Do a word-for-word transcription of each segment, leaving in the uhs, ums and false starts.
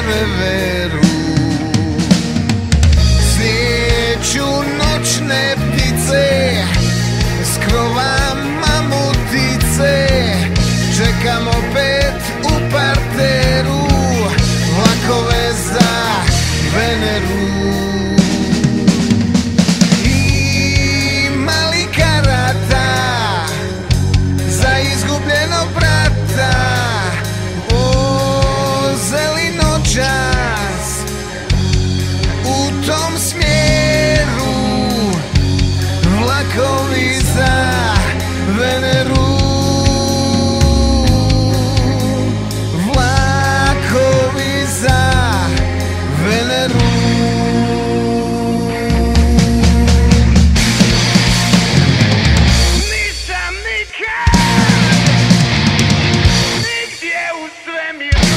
veveru. Slijeću noćne ptice, s krova mamutice, čekam opet u parteru vlakove za Veneru. Ima li karata za izgubljenog brata? Voze li noćas u tom smjeru vlakovi za Veneru? Vlakovi za Veneru. Nisam nikad nigdje u svemiru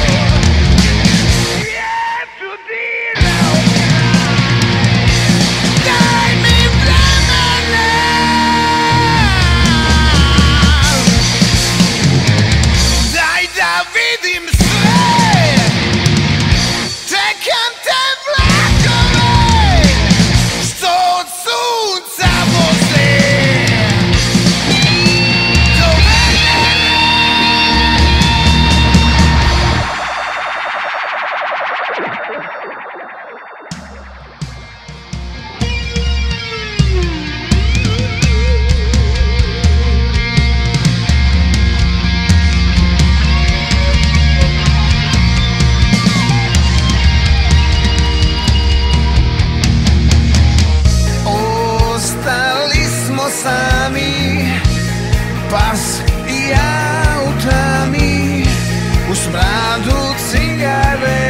studirao kraj. Daj mi vremena daj da vidim sve. Čekam te vlakove što od sunca voze do Venere. Ostali smo sami, pas i ja u tami, u smradu cigare.